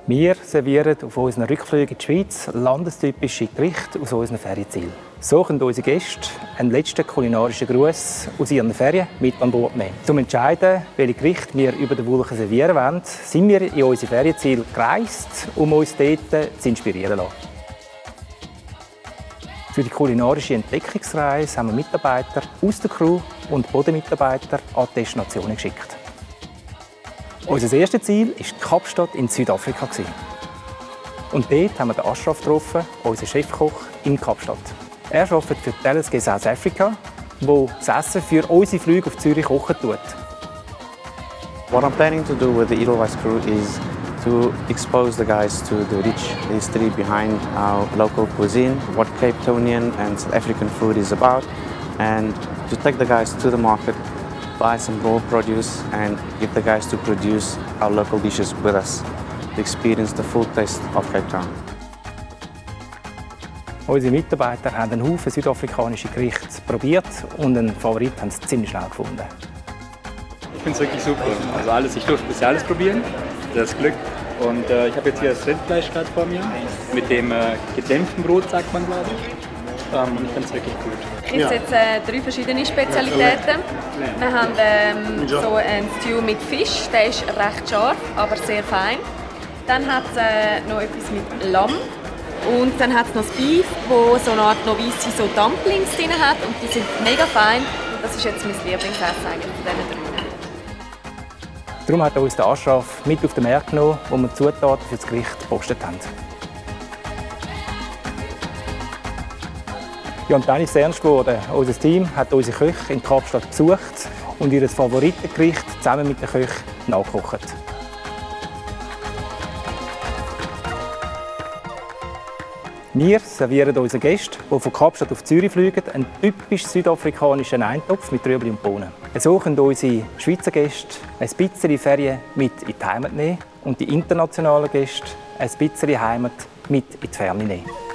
Wir servieren auf unseren Rückflügen in die Schweiz landestypische Gerichte aus unseren Ferienzielen. So können unsere Gäste einen letzten kulinarischen Gruß aus ihren Ferien mit an Bord nehmen. Zum Entscheiden, welche Gerichte wir über den Wolken servieren wollen, sind wir in unsere Ferienziele gereist, um uns dort zu inspirieren zu lassen. Für die kulinarische Entdeckungsreise haben wir Mitarbeiter aus der Crew und Bodenmitarbeiter an die Destinationen geschickt. Unser erstes Ziel war Kapstadt in Südafrika. Und dort haben wir den Ashraf getroffen, unseren Chefkoch in Kapstadt. Er arbeitet für TLSG South Africa, wo das Essen für unsere Flüge auf Zürich kochen tut. What I'm planning to do with the Edelweiss crew is to expose the guys to the rich history behind our local cuisine, what Cape Townian and South African food is about, and to take the guys to the market, buy some raw produce and get the guys to produce our local dishes with us, to experience the full taste of Cape Town. Unsere Mitarbeiter haben einen Haufen südafrikanische Gerichte probiert und einen Favorit haben sie ziemlich schnell gefunden. Ich finde es wirklich super. Also alles, ich durfte bisher alles probieren, das Glück. Und ich habe jetzt hier das Rindfleisch gerade vor mir, mit dem gedämpften Brot, sagt man, glaube ich. Und ich finde es wirklich gut. Ich habe jetzt 3 verschiedene Spezialitäten. Wir haben so einen Stew mit Fisch, der ist recht scharf, aber sehr fein. Dann hat es noch etwas mit Lamm. Und dann hat es noch das Beef, wo so eine Art noch weisse so Dumplings drin hat. Und die sind mega fein. Und das ist jetzt mein Lieblingsessen eigentlich von diesen 3. Darum hat uns der Ashraf mit auf den Markt genommen, wo wir die Zutaten für das Gericht gepostet haben. Ja, und dann ist es ernst geworden. Unser Team hat unsere Köche in Kapstadt besucht und ihr Favoritengericht zusammen mit den Köchen nachgekocht. Wir servieren unseren Gästen, die von Kapstadt auf Zürich fliegen, einen typisch südafrikanischen Eintopf mit Rüebli und Bohnen. So können unsere Schweizer Gäste ein bisschen Ferien mit in die Heimat nehmen und die internationalen Gäste ein bisschen Heimat mit in die Ferne nehmen.